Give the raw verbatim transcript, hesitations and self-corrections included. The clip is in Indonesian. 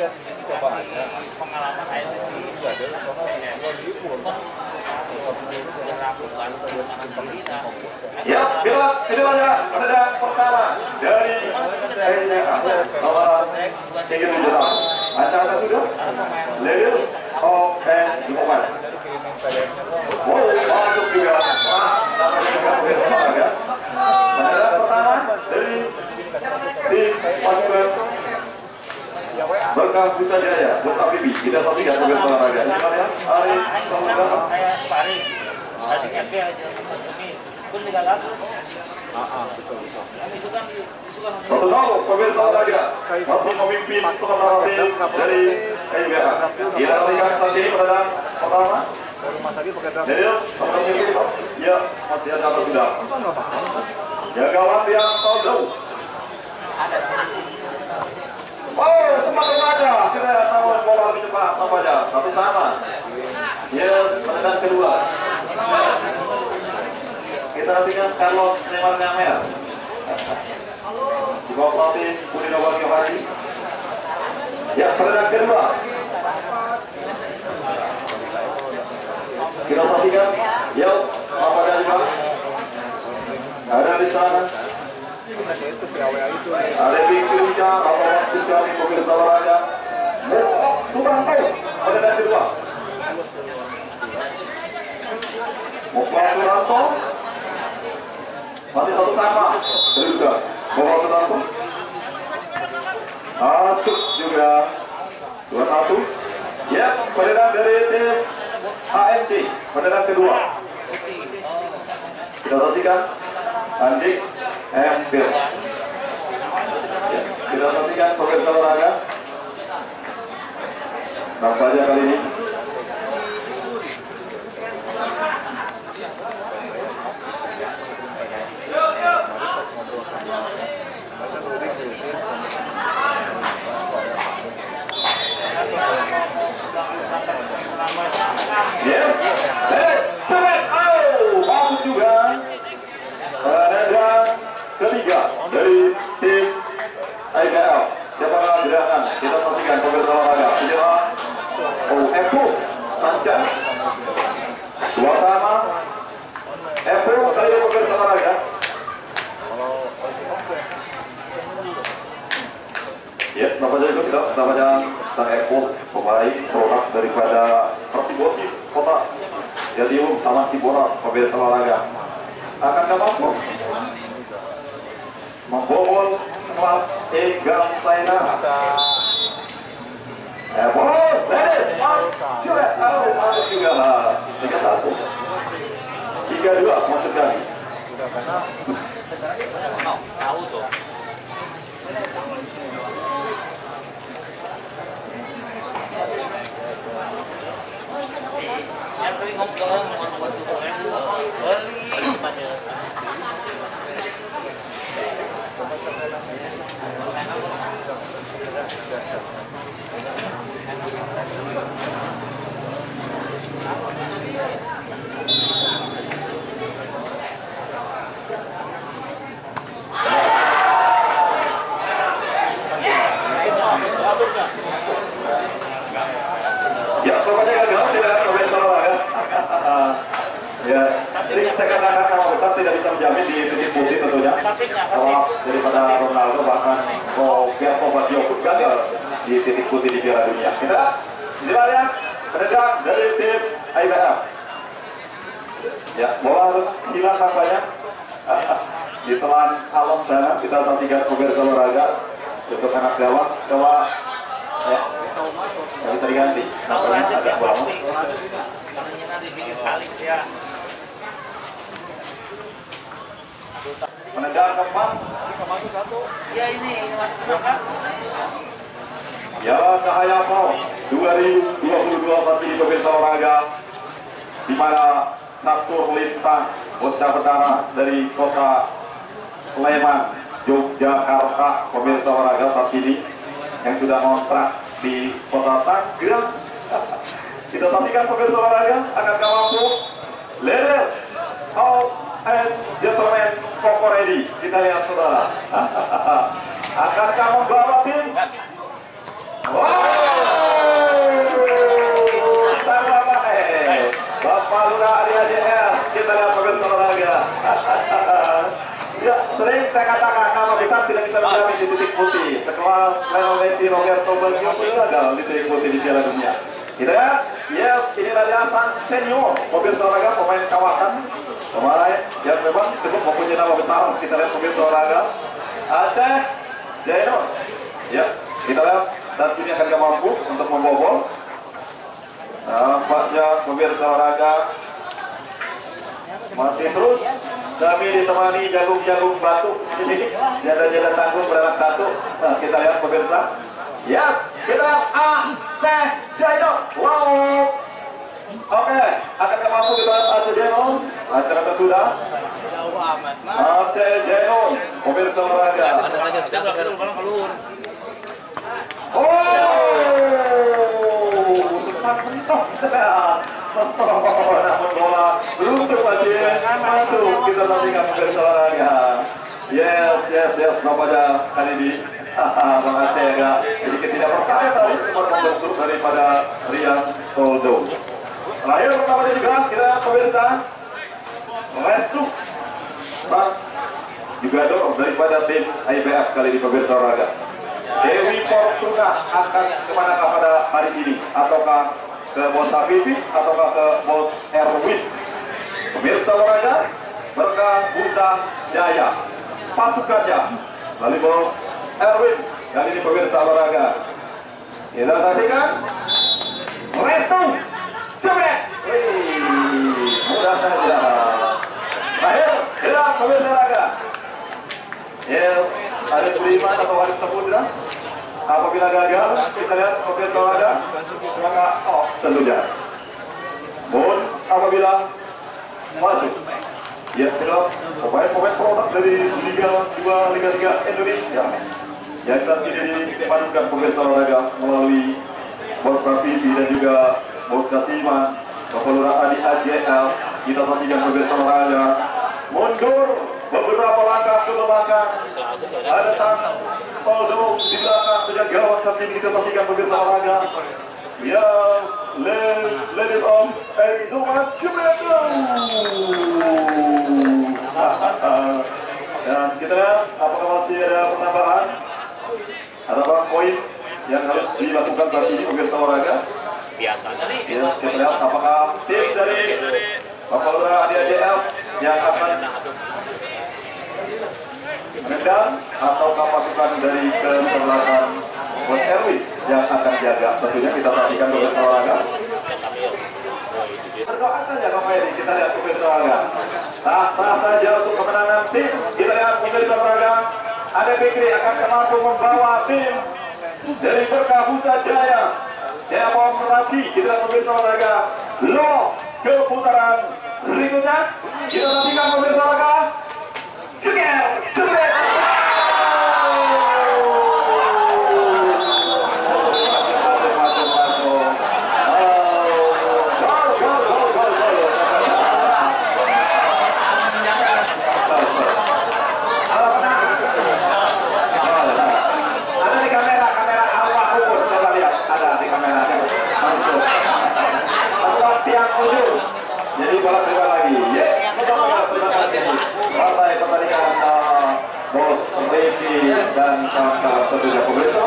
coba aja pengalaman air sendiri ya dari soalnya dua ribu ya bila itu aja pada pertama dari bahwa tiga juta acara sudah level oke dimulai masuk juga pada pertama dari tim pasukan Berkah Putra Jaya, Putra Bibi, kita satu tiga sebagai olahraga. Gimana? Hari Selasa. Saya Pari. Tadi nyampe aja. Ini pun tiga langsung. Ah, betul betul. Itu kan itu kan Satu nol, pemirsa olahraga masih memimpin skor dari K I B A. Kita lihat saat ini pada pertama. Jadi, ya masih ada atau sudah? Ya kawan yang tahu. Oh, semakin aja kita tahu bola lebih cepat apa aja, tapi sama. Ya, pertandingan kedua. Kita nantikan Carlos Neymar Nyamer. Di bawah pelatih Budi Nowaki Hadi. Ya, pertandingan kedua. Kita saksikan. Ya, apa aja di bawah? Ada di sana. Ada Bingkirja, apa juga di pemirsa olahraga. Sudah tahu pada dan kedua. Mukhtar Suranto masih satu sama dari juga. Mukhtar Suranto masuk juga dua satu. Ya, pada dari tim A N C pada dan kedua. Kita saksikan Andik Empil. Ya, kita saksikan pemirsa olahraga. Nampaknya kali ini yes, yes, cepet, oh, masuk juga. Penendang ketiga dari tim I B L. Siapa gerakan? Kita saksikan pemirsa olahraga. Sejarah oh, Epo Sanca. Suasana Epo kali ini pemirsa olahraga. Ya, namanya itu tidak namanya Sang Epo, pemain produk daripada Persibosi Kota Jatium Taman Cibodas, pemirsa olahraga. Akankah mampu membobol kelas tiga Saina? Eh, boleh, beres, curet, oh, masuk juga lah, tiga satu, tiga dua, masuk kali. tahu tuh. Yang kali ngomong ngomong beli pada Ya, pokoknya gagal tidak pemirsa olahraga. Ya, jadi saya katakan nama besar tidak bisa menjamin di titik putih tentunya. Kalau daripada Ronaldo bahkan Roberto Baggio pun gagal di titik putih di Piala Dunia. Kita lihat penendang dari tim I B L. Ya, bola harus hilang tampaknya di telan alam sana. Kita saksikan pemirsa olahraga untuk anak gawang coba ya nggak bisa diganti. Nampaknya agak bola. Penendang keempat. Ya ini ini masuk kan? Ya, Cahaya Pro dua ribu dua puluh dua pasti di pemirsa olahraga di mana Nastur Lintang bocah berdarah dari kota Sleman, Yogyakarta, pemirsa olahraga saat ini yang sudah kontrak di kota Tangerang. Kita saksikan pemirsa olahraga akan mampu ladies out and gentlemen Koko ready. Kita lihat saudara. Akankah membawa tim? Wow! saya katakan nama besar tidak bisa menjamin di titik putih. Sekelas Lionel Messi, Roberto Baggio gagal di titik putih di Piala Dunia. Kita lihat, ya inilah dia sang senior mobil olahraga pemain kawakan, pemain yang memang cukup mempunyai nama besar. Kita lihat mobil olahraga Aceh Jainur. Ya, kita lihat dan ini akan gak mampu untuk membobol. Nampaknya mobil olahraga masih terus kami ditemani jagung-jagung batu di sini. Jada-jada tanggung beranak satu. Nah, kita lihat pemirsa. Yes, kita lihat Aceh Jainur. Wow. Oke, akan gak mampu kita lihat Aceh Jainur. Acara sudah. Aceh Jainur, mobil olahraga. Oh, namun bola beruntung masih masuk. Kita saksikan mobil olahraga. Yes, yes, yes. Nampaknya kali ini Bang Aceh agak sedikit tidak percaya tadi sempat membentuk daripada Rian Toldo. Terakhir pertama juga kita pemirsa Restu Bang juga dong daripada tim I B F kali ini pemirsa olahraga. Dewi Fortuna akan kemana pada hari ini? Ataukah ke Bos Habibi ataukah ke Bos Erwin? Pemirsa olahraga Berkah Busa Jaya pasukannya lalu Bos Erwin kali ini pemirsa olahraga. Kita saksikan Restu Jebret. Mudah saja. Akhir kita pemirsa olahraga. Yes, ada Budiman atau Waris Samudra. Apabila gagal, kita lihat pemirsa olahraga. Maka oh tentunya. Pun apabila masuk. Ya, kita pemain-pemain produk dari Liga dua Liga tiga Indonesia yang saat ini dipadukan pemirsa olahraga melalui Bos Rafifi dan juga Bos Kasiman, Kapolura Adi A J L. Kita saksikan pemirsa olahraga mundur beberapa langkah ke belakang. Ada sang Toldo di belakang menjaga gawang saat ini kita saksikan pemirsa olahraga. Ya, ladies on Eduma Jumlato. Dan kita lihat apakah masih ada penambahan, ada bang poin yang harus dilakukan saat ini pemirsa olahraga. Biasanya nih. Ya, kita lihat apakah tim dari Kapolda A D A J L yang akan menendang atau pasukan dari kesebelasan Bos Erwin yang akan jaga. Tentunya kita saksikan pemirsa olahraga. Berdoa saja Pak Edi, kita lihat pemirsa olahraga. Sah-sah saja untuk kemenangan tim. Kita lihat pemirsa olahraga. Ada Fikri akan mampu membawa tim dari Berkah Busa Jaya. Saya mau merati, kita lihat pemirsa olahraga. Lolos ke putaran berikutnya. Kita saksikan pemirsa olahraga. Jeger, jeger. Jadi bola terima lagi. Ya, terima kasih. Partai pertandingan Bos Revi dan kakak tentunya pemirsa